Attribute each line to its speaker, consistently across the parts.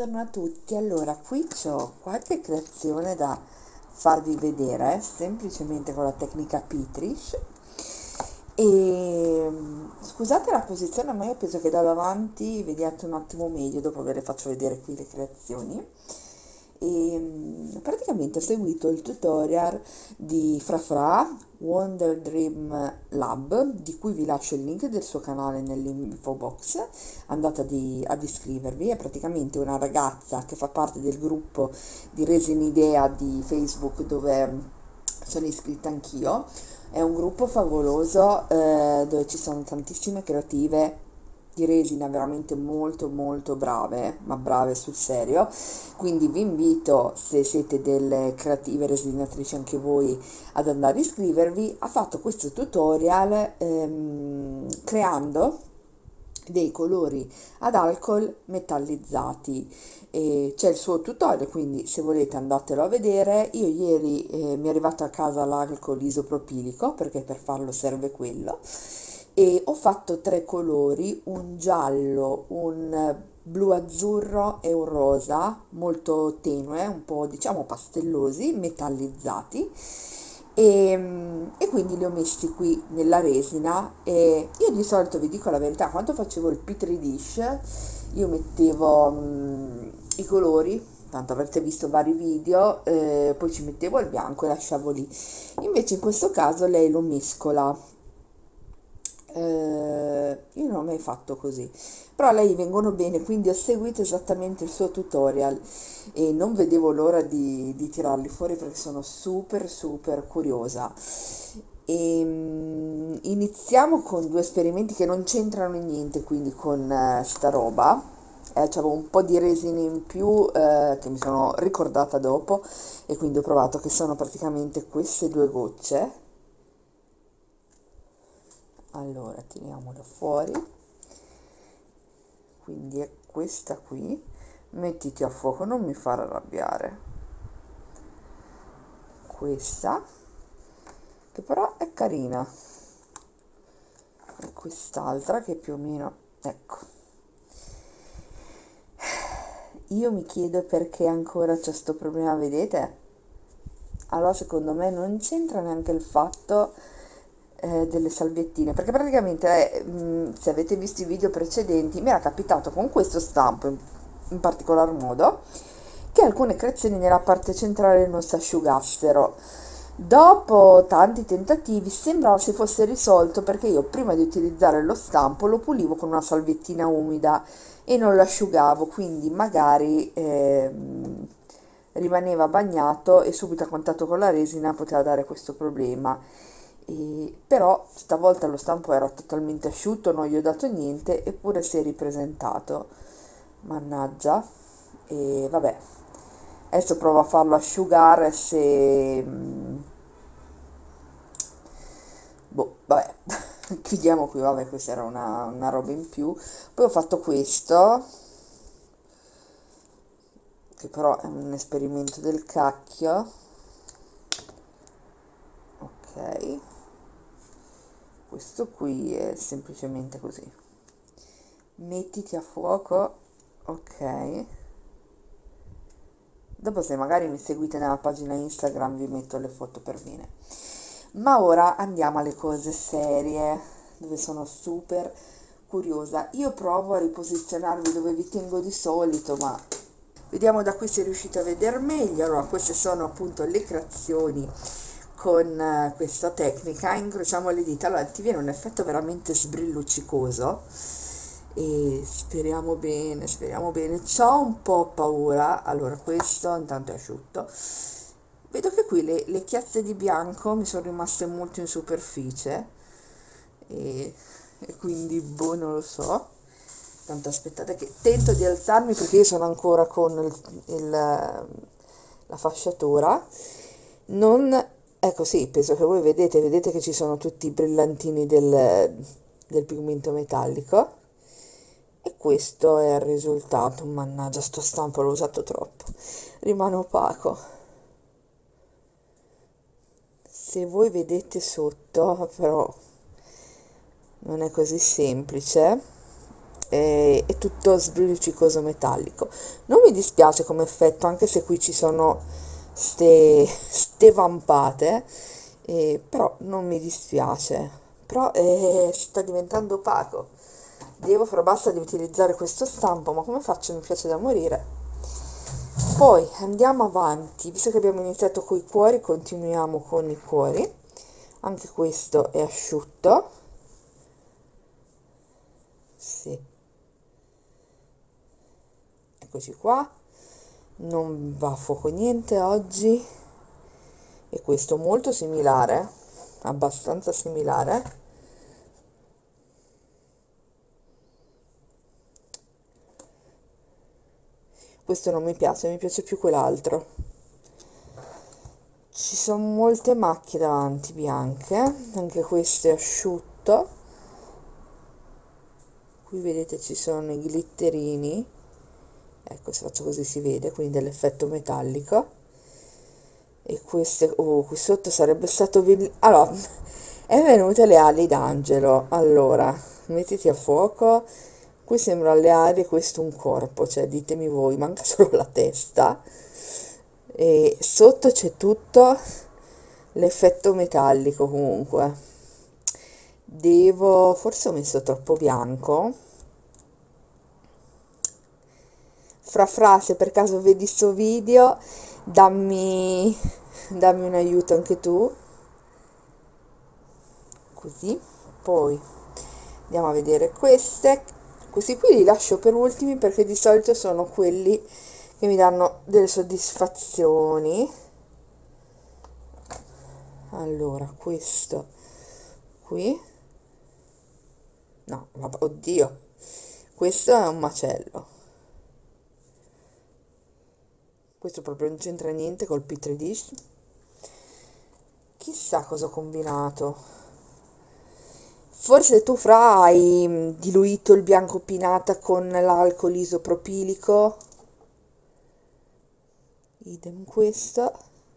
Speaker 1: Buongiorno a tutti. Allora, qui c'ho qualche creazione da farvi vedere, semplicemente con la tecnica Pitrish. E scusate la posizione, ma io penso che da davanti vediate un attimo meglio, dopo ve le faccio vedere qui le creazioni. Praticamente ho seguito il tutorial di Frafra Wonder Dream Lab, di cui vi lascio il link del suo canale nell'info box. Andate ad iscrivervi. È praticamente una ragazza che fa parte del gruppo di Resin Idea di Facebook, dove sono iscritta anch'io. È un gruppo favoloso, dove ci sono tantissime creative di resina veramente molto molto brave, ma brave sul serio. Quindi vi invito, se siete delle creative resinatrici anche voi, ad andare a iscrivervi. Ha fatto questo tutorial creando dei colori ad alcol metallizzati. C'è il suo tutorial, quindi se volete andatelo a vedere. Io ieri mi è arrivato a casa l'alcol isopropilico, perché per farlo serve quello, e ho fatto tre colori: un giallo, un blu azzurro e un rosa, molto tenue, un po' diciamo pastellosi, metallizzati. E quindi li ho messi qui nella resina. E io di solito, vi dico la verità, quando facevo il Petri dish io mettevo i colori, tanto avrete visto vari video, poi ci mettevo il bianco e lasciavo lì. Invece in questo caso lei lo mescola. Io non ho mai fatto così, però a lei vengono bene, quindi ho seguito esattamente il suo tutorial e non vedevo l'ora di tirarli fuori, perché sono super super curiosa. Iniziamo con due esperimenti che non c'entrano in niente, quindi con sta roba. C'avevo un po' di resine in più, che mi sono ricordata dopo, e quindi ho provato, che sono praticamente queste due gocce. Allora tiriamola fuori, quindi è questa qui. Mettiti a fuoco, non mi far arrabbiare. Questa, che però è carina, e quest'altra che più o meno, ecco. Io mi chiedo perché ancora c'è sto problema, vedete? Allora secondo me non c'entra neanche il fatto delle salviettine, perché praticamente se avete visto i video precedenti, mi era capitato con questo stampo in particolar modo che alcune creazioni nella parte centrale non si asciugassero. Dopo tanti tentativi sembrava si fosse risolto, perché io prima di utilizzare lo stampo lo pulivo con una salviettina umida e non lo asciugavo, quindi magari rimaneva bagnato e subito a contatto con la resina poteva dare questo problema. Però stavolta lo stampo era totalmente asciutto, non gli ho dato niente, eppure si è ripresentato, mannaggia. E vabbè, adesso provo a farlo asciugare, se boh, vabbè. Chiudiamo qui. Vabbè, questa era una roba in più. Poi ho fatto questo, che però è un esperimento del cacchio. Ok, questo qui è semplicemente così: mettiti a fuoco. Ok, dopo se magari mi seguite nella pagina Instagram vi metto le foto per bene. Ma ora andiamo alle cose serie, dove sono super curiosa. Io provo a riposizionarvi dove vi tengo di solito, ma vediamo da qui se riuscite a vedere meglio. Allora, queste sono appunto le creazioni con questa tecnica. Incrociamo le dita. Allora ti viene un effetto veramente sbrilluccicoso, e speriamo bene, speriamo bene. C'ho un po' paura. Allora, questo intanto è asciutto. Vedo che qui le chiazze di bianco mi sono rimaste molto in superficie, e quindi boh, non lo so. Tanto aspettate che tento di alzarmi, perché io sono ancora con la fasciatura. Non, ecco, sì, penso che voi vedete che ci sono tutti i brillantini del pigmento metallico, e questo è il risultato. Mannaggia, sto stampo l'ho usato troppo, rimane opaco. Se voi vedete sotto, però non è così semplice. è tutto sbricicoso metallico. Non mi dispiace come effetto, anche se qui ci sono ste vampate, però non mi dispiace. Però sta diventando opaco. Devo far basta di utilizzare questo stampo, ma come faccio? Mi piace da morire. Poi andiamo avanti, visto che abbiamo iniziato con i cuori, continuiamo con i cuori. Anche questo è asciutto. Sì, eccoci qua. Non va a fuoco niente oggi. E questo molto similare, abbastanza similare. Questo non mi piace più quell'altro. Ci sono molte macchie davanti bianche, anche questo è asciutto. Qui vedete ci sono i glitterini, ecco se faccio così si vede, quindi dell'effetto metallico. E queste, oh, qui sotto sarebbe stato allora, è venute le ali d'angelo. Allora, mettiti a fuoco. Qui sembra le ali, questo un corpo, cioè ditemi voi, manca solo la testa. E sotto c'è tutto l'effetto metallico comunque. Forse ho messo troppo bianco. Fra, se per caso vedi sto video, dammi un aiuto anche tu. Così. Poi andiamo a vedere questi qui li lascio per ultimi perché di solito sono quelli che mi danno delle soddisfazioni. Allora, questo qui, no, vabbè, oddio, questo è un macello. Questo proprio non c'entra niente col Petri dish. Chissà cosa ho combinato. Forse tu Fra hai diluito il bianco pinata con l'alcol isopropilico. Idem questo.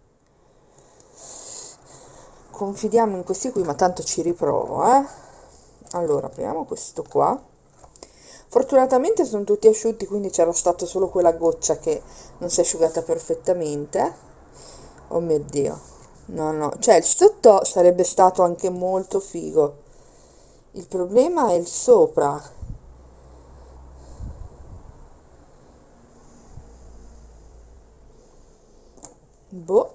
Speaker 1: Confidiamo in questi qui, ma tanto ci riprovo, eh. Allora, apriamo questo qua. Fortunatamente sono tutti asciutti, quindi c'era stato solo quella goccia che non si è asciugata perfettamente. Oh mio Dio. No, no, cioè il sotto sarebbe stato anche molto figo. Il problema è il sopra. Boh.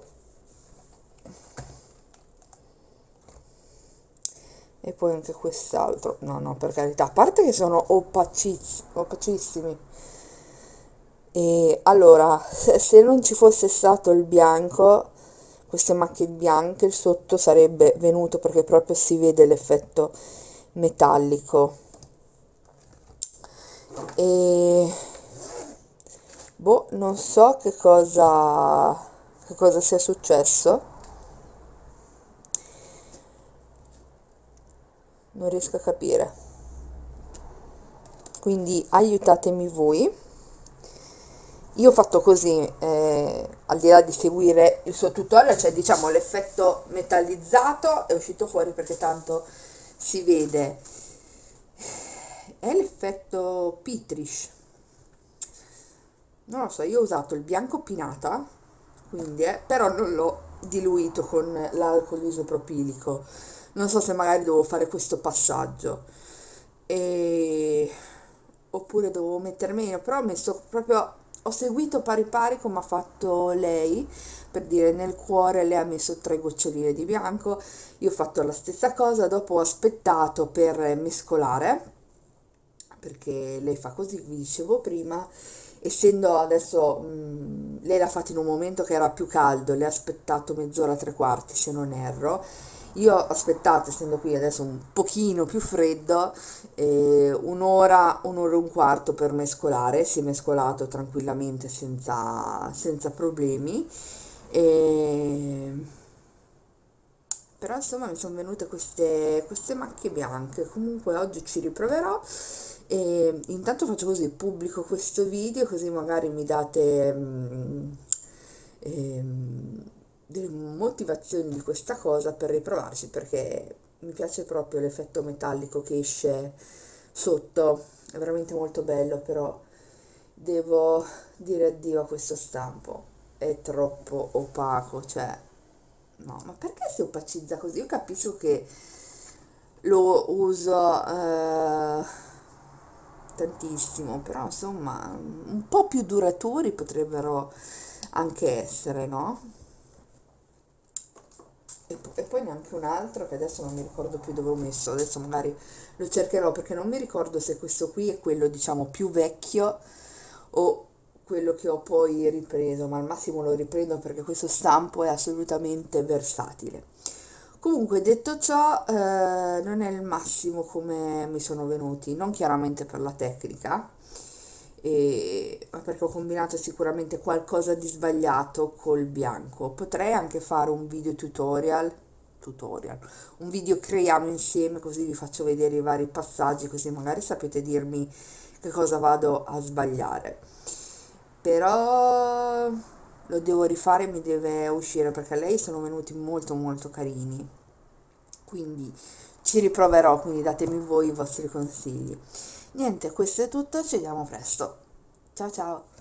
Speaker 1: E poi anche quest'altro. No, no, per carità. A parte che sono opacissimi. E allora, se non ci fosse stato il bianco, queste macchie bianche, il sotto sarebbe venuto perché proprio si vede l'effetto metallico. E boh, non so che cosa sia successo. Non riesco a capire. Quindi aiutatemi voi. Io ho fatto così, al di là di seguire il suo tutorial, cioè diciamo l'effetto metallizzato è uscito fuori perché tanto si vede. È l'effetto Petrish. Non lo so, io ho usato il bianco pinata, quindi però non l'ho diluito con l'alcol isopropilico. Non so se magari devo fare questo passaggio. E... oppure dovevo mettere meno, però ho messo proprio, ho seguito pari pari come ha fatto lei, per dire nel cuore lei ha messo 3 goccioline di bianco, io ho fatto la stessa cosa, dopo ho aspettato per mescolare, perché lei fa così, vi dicevo prima, essendo adesso, lei l'ha fatto in un momento che era più caldo, le ha aspettato mezz'ora, 3 quarti se non erro, io ho aspettato, essendo qui adesso un pochino più freddo, un'ora e un quarto per mescolare, si è mescolato tranquillamente senza problemi. E... però insomma mi sono venute queste macchie bianche, comunque oggi ci riproverò e intanto faccio così, pubblico questo video così magari mi date delle motivazioni di questa cosa per riprovarci perché mi piace proprio l'effetto metallico che esce sotto è veramente molto bello, però devo dire addio a questo stampo, è troppo opaco, cioè no, ma perché si opacizza così? Io capisco che lo uso tantissimo, però insomma un po' più duraturi potrebbero anche essere, no? E poi neanche un altro che adesso non mi ricordo più dove ho messo, adesso magari lo cercherò perché non mi ricordo se questo qui è quello diciamo più vecchio o quello che ho poi ripreso, ma al massimo lo riprendo perché questo stampo è assolutamente versatile. Comunque, detto ciò, non è il massimo come mi sono venuti, non chiaramente per la tecnica, ma perché ho combinato sicuramente qualcosa di sbagliato col bianco. Potrei anche fare un video tutorial, un video creiamo insieme così vi faccio vedere i vari passaggi, così magari sapete dirmi che cosa vado a sbagliare. Però lo devo rifare, mi deve uscire perché a lei sono venuti molto molto carini, quindi ci riproverò, quindi datemi voi i vostri consigli. Niente, questo è tutto, ci vediamo presto. Ciao ciao!